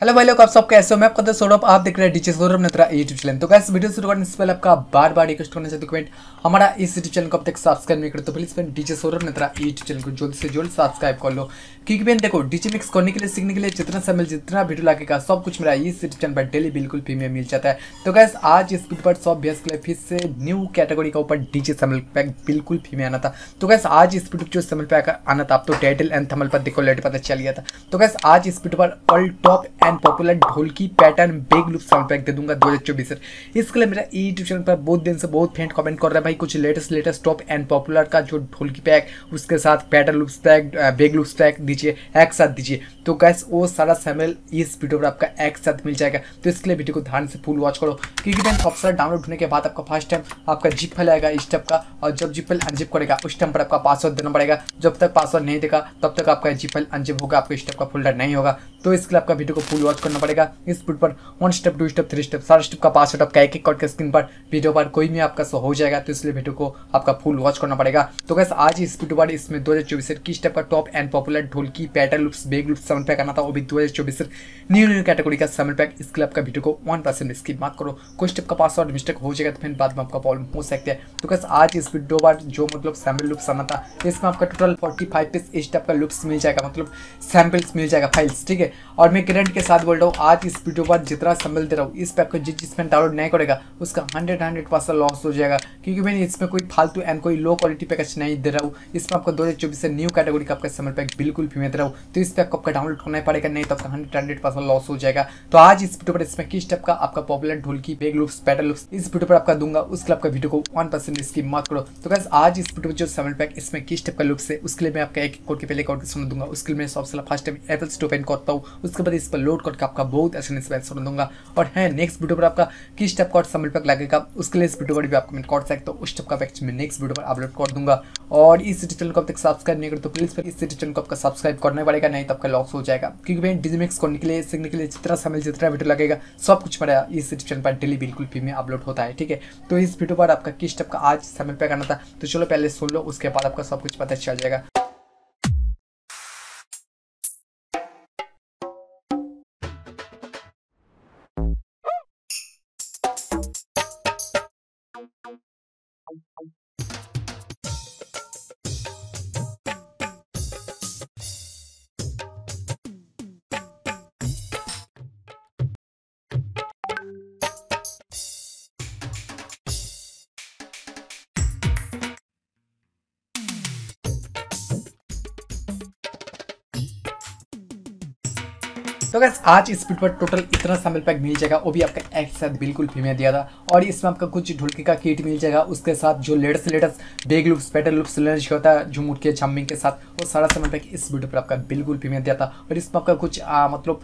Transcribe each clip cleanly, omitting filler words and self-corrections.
Hello भाई लोग, आप सब कैसे हो। मैं आपका दोस्त सौरभ, आप देख रहे हैं DJ Saurabh Netra YouTube channel. तो गाइस, वीडियो शुरू करने से पहले आपका बार बार रिक्वेस्ट करना चाहता हूं कमेंट हमारा इस यूट्यूब चैनल को अब तक सब्सक्राइब नहीं करे तो please friend DJ Saurabh Netra YouTube channel को जल्द से जल्द सब्सक्राइब कर लो। क्योंकि बहन देखो, डीजे मिक्स करने के लिए, सीखने के लिए जितना समय जितना वीडियो लगेगा सब कुछ मेरा इस यूट्यूब चैनल पर डेली बिल्कुल फ्री में मिल जाता है। तो गाइस, आज इस वीडियो पर सब बेस के लिए फिर से न्यू कैटेगरी का ऊपर डीजे समल पैक बिल्कुल फ्री में आना था। तो गाइस, आज इस वीडियो जो समल पैक आना था, आप तो टाइटल एंड थंबनेल पर देखो लेट पता चल गया था। तो गाइस, आज इस वीडियो पर ऑल टॉप एंड पॉपुलर ढोलकी पैटर्न बेग लूप साउंड पैक दे दूंगा 2024 से। इसके लिए मेरा यूट्यूब चैनल पर बहुत दिन से बहुत फ्रेंड कमेंट कर रहा है भाई, कुछ लेटेस्ट टॉप एंड पॉपुलर का जो ढोलकी पैक, उसके साथ पैटर्न लूप्स पैक, बेग लूप्स पैक दीजिए, एक साथ दीजिए। तो गाइस, वो सारा सैम्पल इस वीडियो पर आपका एक साथ मिल जाएगा। तो इसके लिए वीडियो को ध्यान से फुल वॉच करो, क्योंकि मैंने सॉफ्टवेयर डाउनलोड होने के बाद आपका फर्स्ट टाइम आपका जिप फाइल आएगा इस टाइप का, और जब जिप फाइल अनजिप करेगा उस टाइम पर आपका पासवर्ड देना पड़ेगा। जब तक पासवर्ड नहीं देगा तब तक आपका जिप फाइल अनजिप होगा, आपका इस टाइप का फोल्डर नहीं होगा। तो इसके लिए आपका वीडियो को फुल वॉच करना पड़ेगा। इस वीडियो पर 1 स्टेप 2 स्टेप 3 स्टेप सारे स्टेप का पासवर्ड आपका एक एक करके स्क्रीन पर वीडियो पर कोई भी आपका शो हो जाएगा। तो इसलिए वीडियो को आपका फुल वॉच करना पड़ेगा। तो गाइस, आज इस वीडियो पर इसमें 2024 से किस टाइप का टॉप एंड पॉपुलर ढोलकी पैटर्न लूप्स बेग लूप्स साउंड पैक आना था, वो भी 2024 से न्यू कैटेगरी का साउंड पैक। इसके लिए आपका वीडियो को 1% स्किप मत करो। कोई स्टेप का पासवर्ड मिस्टेक हो जाएगा तो फिर बाद में आपका प्रॉब्लम हो सकता है। तो गाइस, आज इस वीडियो पर जो मतलब सैम्पल लूप्स आना था, इसमें आपका टोटल 45 पीस इस टाइप का लूप्स मिल जाएगा, मतलब सैम्पल्स मिल जाएगा, फाइल्स, ठीक है। और मैं गारंटी के साथ बोल रहा हूँ, आज इस वीडियो पर जितना सैम्पल दे रहा हूँ, इस पैक को जिसमें डाउनलोड नहीं करेगा उसका 100% लॉस हो जाएगा, क्योंकि मैंने इसमें कोई फालतू एंड कोई लो क्वालिटी पैकेज नहीं दे रहा हूँ। इसमें आपको 2024 से न्यू कैटेगरी का आपका सैम्पल पैक बिल्कुल फ्री में दे रहा हूँ। तो इस पैक को आपका डाउनलोड करना ही पड़ेगा, नहीं तो आपका 100% लॉस हो जाएगा। तो आज इस वीडियो पर इसमें किस टाइप का आपका पॉपुलर ढोलकी बेग लूप्स पैटर्न लूप्स इस वीडियो पर आपका दूंगा, उसके लिए आपका वीडियो को 1% स्किप मत करो। तो गाइस, आज इस वीडियो में जो सैम्पल पैक इसमें किस टाइप का लूप्स है, उसके लिए मैं आपका एक कोड के पहले कोड सुना दूंगा। उसके लिए मैं सबसे first time Apple store open करता हूँ, उसके बाद इस पर लोड करके आपका बहुत आसानी से सुना दूंगा। और है नेक्स्ट वीडियो पर आपका किस टाइप का सैम्पल पैक लगेगा, उसके लिए इस वीडियो पर भी आप कमेंट कर सकते हो। उस टाइप का पैक मैं नेक्स्ट वीडियो पर अपलोड कर दूंगा। और इस चैनल को अब तक सब्सक्राइब नहीं करो तो प्लीज इस चैनल को आपका सब्सक्राइब करना पड़ेगा, नहीं तो आपका लॉस हो जाएगा। क्योंकि भाई डीजे मिक्स करने के लिए, सीखने के लिए जितना समय जितना वीडियो लगेगा सब कुछ मेरा इस चैनल पर डेली बिल्कुल फ्री में अपलोड होता है, ठीक है। तो इस वीडियो पर आपका किस टाइप का आज सैम्पल पैक आना था, तो चलो पहले सुन लो, उसके बाद आपका सब कुछ पता चल जाएगा। तो गाइस, आज इस वीडियो पर टोटल इतना सैम्पल पैक मिल जाएगा, वो भी आपका एक साथ बिल्कुल फ्री में दिया था। और इसमें आपका कुछ ढोलकी का किट मिल जाएगा, उसके साथ जो लेटेस्ट बेग लूप्स पैटर्न लूप्स लर्ज होता है जो मुटके छम्मिंग के साथ, वो सारा सैम्पल पैक इस वीडियो पर आपका बिल्कुल फ्री में दिया था। और इसमें आपका कुछ मतलब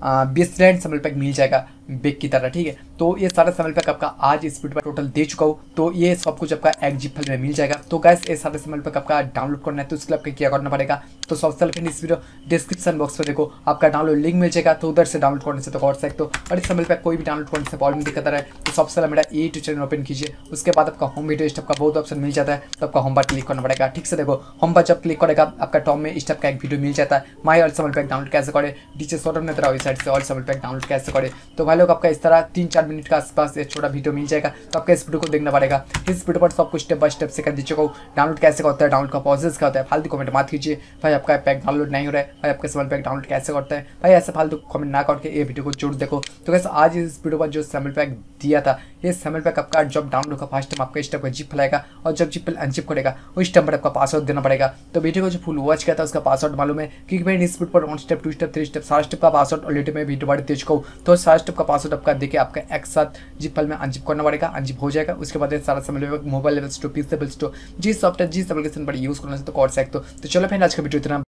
20 रैंड सैम्पल पैक मिल जाएगा बेग की तरह, ठीक है। तो ये सारा सैम्पल पैक आपका आज इस वीडियो पर टोटल दे चुका हूँ। तो ये सब कुछ आपका एक जिप फाइल में मिल जाएगा। तो गाइस, ये सारे सैम्पल पैक आपका डाउनलोड करना है, तो इसके लिए आपको क्या करना पड़ेगा, तो सबसे पहले इस वीडियो डिस्क्रिप्शन बॉक्स में देखो, आपका डाउनलोड लिंक मिल जाएगा, तो उधर से डाउनलोड करने से तो कर सकते हो। और इस सैम्पल पैक कोई भी डाउनलोड करने से प्रॉब्लम दिक्कत रहा है तो सबसे पहले मेरा यूट्यूब चैनल ओपन कीजिए। उसके बाद आपका होम वीडियो स्टेप का बहुत ऑप्शन मिल जाता है, तो आपका होम पर क्लिक करना पड़ेगा, ठीक से। देखो, होम पर जब क्लिक करेगा आपका टॉप में स्टेप का एक वीडियो मिल जाता है, my all sample pack download कैसे करे, डीजे सौरभ नेत्रा वेबसाइट से ऑल सैम्पल पैक डाउनलोड कैसे करे। तो भाई लोग, आपका इस तरह 3-4 मिनट का आसपास एक छोटा वीडियो मिल जाएगा, तो आपका इस वीडियो को देखना पड़ेगा। इस वीडियो पर सब कुछ स्टेप बाय स्टेप से कर दीजिए को डाउनलोड कैसे होता है, डाउनलोड का प्रोसेस क्या होता है। फालतू कमेंट मत कीजिए भाई आपका पैक डाउनलोड नहीं हो रहा है, भाई आपका सैम्पल पैक डाउनलोड कैसे करता है, भाई ऐसे फालतू कमेंट ना करके ये वीडियो को जरूर देखो। तो कैसे आज इस वीडियो पर जो सैम्पल पैक दिया था, ये सैम्पल पैक आपका जब डाउनलोड का फर्स्ट टाइम आपका इस टाइप का जिप फैलाएगा, और जब जिप अनजिप करेगा उस टाइम पर आपका पासवर्ड देना पड़ेगा। तो वीडियो को जो फुल वॉच किया था उसका पासवर्ड मालूम है, क्योंकि भाई इस वीडियो पर 1 स्टेप 2 स्टेप 3 स्टेप सारे स्टेप का पासवर्ड ऑलरेडी मैं वीडियो पर दे चुका हूँ। तो सारे स्टेप का पासवर्ड आपका देखिए आपका एक साथ जिप फाइल में अनजिप करना पड़ेगा, अनजिप हो जाएगा। उसके बाद सारा सैम्पल मोबाइल लेवल स्टोर, पीसेबल स्टोर, जिस सॉफ्टवेयर जिस एप्लीकेशन पर यूज करना है तो कर सकते हो। तो चलो फिर आज का वीडियो इतना।